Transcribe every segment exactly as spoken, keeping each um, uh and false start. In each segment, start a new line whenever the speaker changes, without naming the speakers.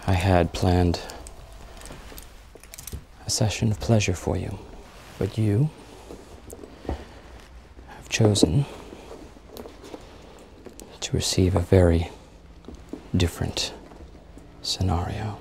I had planned a session of pleasure for you, but you have chosen to receive a very different scenario.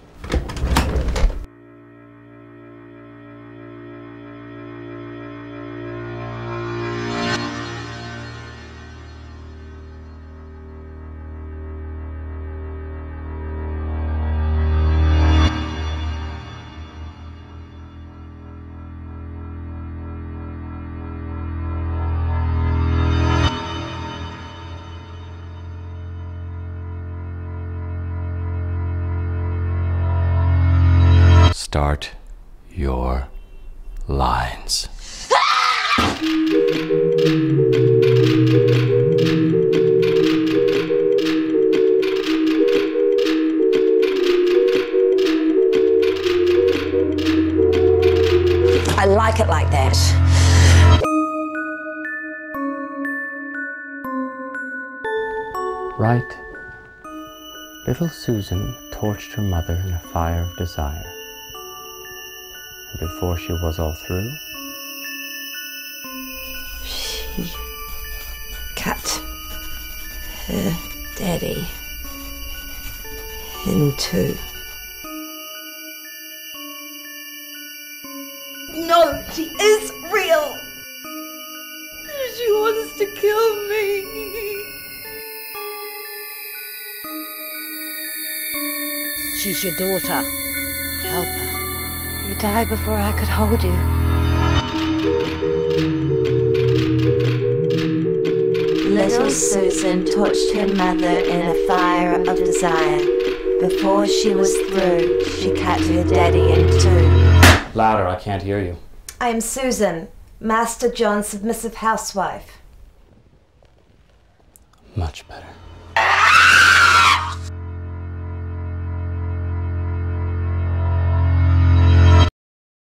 Start your lines.
I like it like that.
Right. Little Susan torched her mother in a fire of desire. And before she was all through,
she cut her daddy in two. No, she is real! She wants to kill me. She's your daughter. Help her. You died before I could hold you.
Little Susan touched her mother in a fire of desire. Before she was through, she cut her daddy in two.
louder, I can't hear you.
I am Susan, Master John's submissive housewife.
Much better.